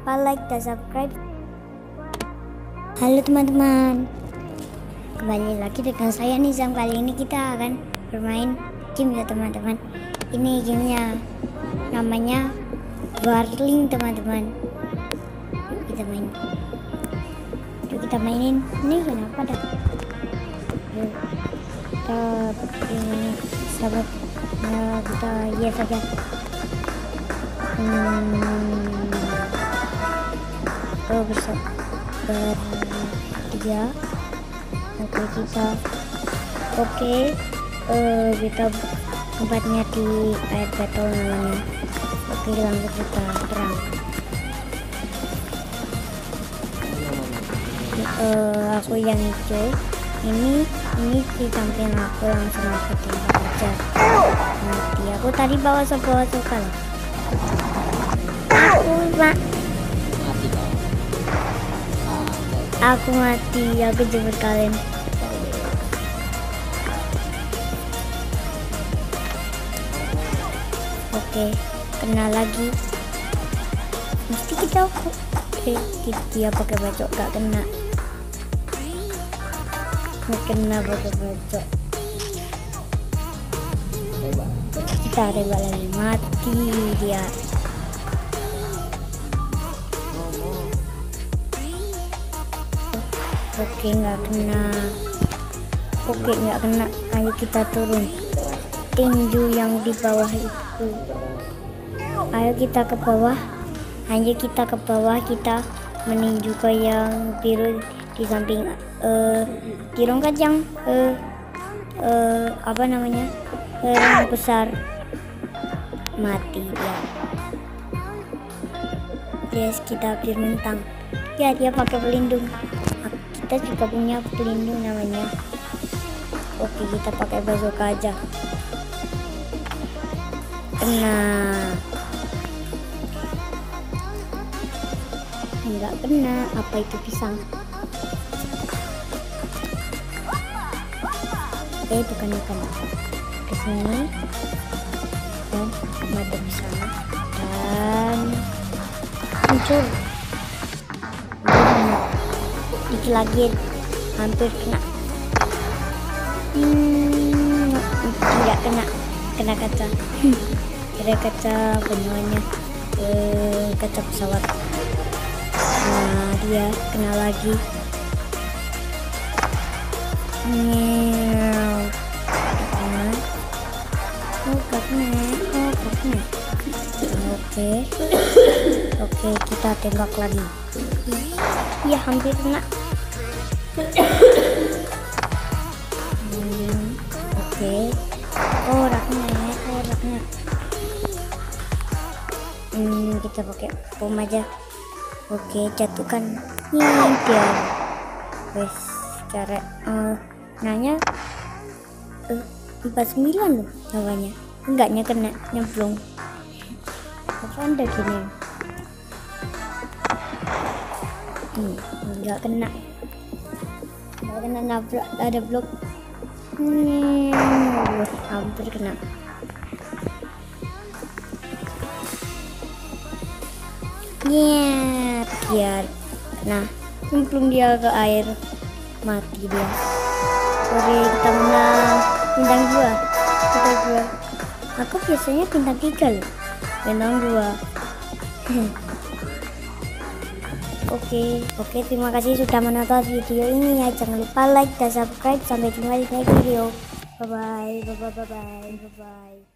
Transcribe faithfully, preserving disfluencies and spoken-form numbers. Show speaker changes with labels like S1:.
S1: lupa like dan subscribe. Halo teman-teman, kembali lagi dengan saya Nizam. Kali ini kita akan bermain game ya teman-teman. Ini gamenya namanya Warling teman-teman. Yuk kita main. Yuk kita mainin. Ini kenapa dah? Yuk kita ini sahabat. Nah, kita yes saja. Hmm. Oh bisa bertiga. Oke kita oke uh, kita tempatnya di air battle namanya. Oke langsung kita perang. Uh, aku yang hijau ini ini di samping aku, langsung aku tembak aja mati. Aku tadi bawa sebuah suka loh. Aku pak aku mati, aku jemput kalian. Oke kena lagi, mesti kita eh, dia pakai bacok gak kena. Nggak kena pakai bacok, kita tembak lagi, mati dia. Oke nggak kena, oke nggak kena. Ayo kita turun, tinju yang di bawah itu. Ayo kita ke bawah, ayo kita ke bawah, kita meninju ke yang biru di samping uh, di rongkat yang uh, uh, apa namanya uh, yang besar. Mati dia. Yes, kita hampir mentang. Ya dia pakai pelindung. Kita juga punya pelindung namanya. Oke kita pakai bazooka aja. Kena. Enggak kena. Apa itu pisang? Eh bukan bukan. Kesini dan madep sana dan muncul. Dikit lagi hampir kena. Hmm, tidak kena, kena kaca. Kena kaca benuanya, eh, kaca pesawat. Nah dia kena lagi. Nyew. Kena. Oh gak kena, oh gak kena. Oke, oke kita tembak lagi. Ya hampir kena. hmm, oke okay. Oh raknya, oh raknya. Hmm, kita pakai bom aja. Oke okay, jatuhkan. Nih dia wes cara uh, nanya uh, empat puluh sembilan loh lawannya. Enggaknya kena nyemplung. Apa anda gini? Hmm, enggak kena. Enggak kena, nabrak, ada blok. Hmm, hampir kena. Yeah, biar nah nyemplung dia ke air, mati dia. Sorry kita menang bintang dua, bintang dua. Aku biasanya bintang tiga loh, bintang dua. Oke, oke terima kasih sudah menonton video ini ya. Jangan lupa like dan subscribe. Sampai jumpa di next video. Bye bye, bye bye, bye bye, bye bye.